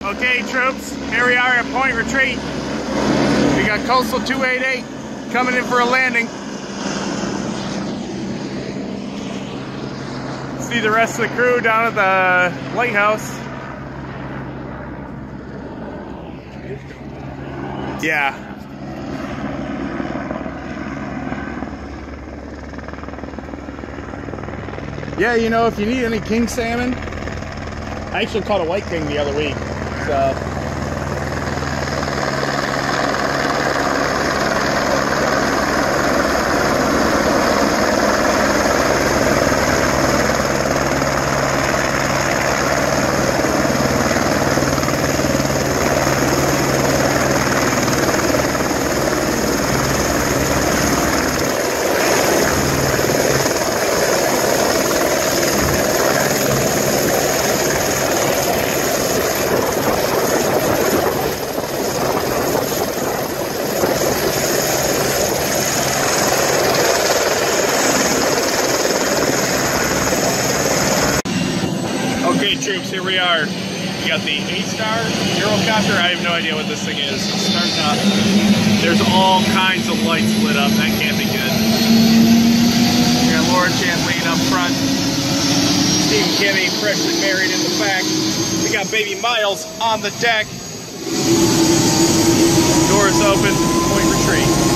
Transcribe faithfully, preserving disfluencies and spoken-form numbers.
Okay, troops, here we are at Point Retreat. We got Coastal two eighty-eight coming in for a landing. See the rest of the crew down at the lighthouse. Yeah. Yeah, you know, if you need any king salmon, I actually caught a white king the other week, so. Okay, troops, here we are. We got the A-Star Eurocopter. I have no idea what this thing is. It's starting up. There's all kinds of lights lit up. That can't be good. We got Laura Champlain up front. Steve and Kimmi freshly married in the back. We got baby Miles on the deck. Doors open. Point Retreat.